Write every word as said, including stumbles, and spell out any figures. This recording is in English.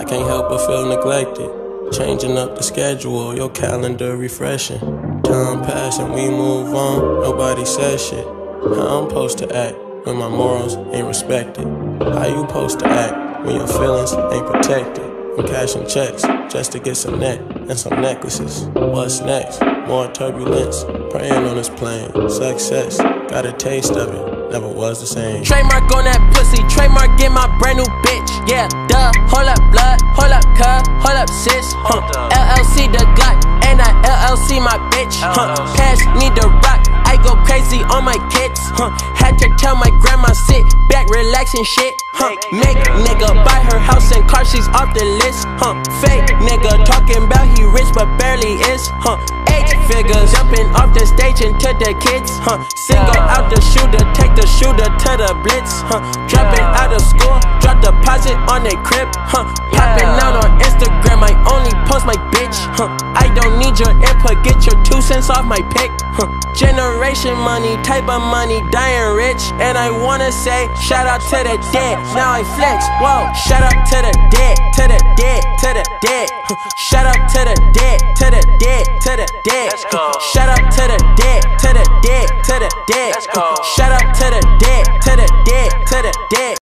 can't help but feel neglected. Changing up the schedule, your calendar refreshing. Time pass and we move on, nobody says shit. How I'm supposed to act when my morals ain't respected? How you supposed to act when your feelings ain't protected? I'm cashing checks just to get some neck and some necklaces. What's next? More turbulence. Prayin on this plane. Success, got a taste of it. Never was the same. Trademark on that pussy. Trademark in my brand new bitch. Yeah, duh. Hold up, blood. Hold up, cuz. Hold up, sis. Huh. L L C the Glock. And I L L C my bitch. Huh. Pass me the rock. I go crazy on my kids. Huh. Had to tell my grandma sit back, relax and shit. Huh. Make nigga buy her house and car, she's off the list. Huh. Fake nigga talking about he rich but barely is. Huh. Eight figures jumping off the stage into the kids. Huh. Single out the shooter, take the shooter to the blitz. Huh. Dropping out of school, drop deposit on their crib. Huh. Popping out on Instagram, I only post my bitch. Huh. I don't need your input, get your two cents off my pick. Huh. Generation money, type of money, dying rich. And I wanna say, shout out to the dead. Now I flex, whoa. Shout out to the dead, to the dead, to the dead. Huh. Shout out to the dead, to the dead, to the dead. Huh. Shout out to the dead, to the dead, to the dead. Huh. Shout out to the dead, to the dead, to the dead.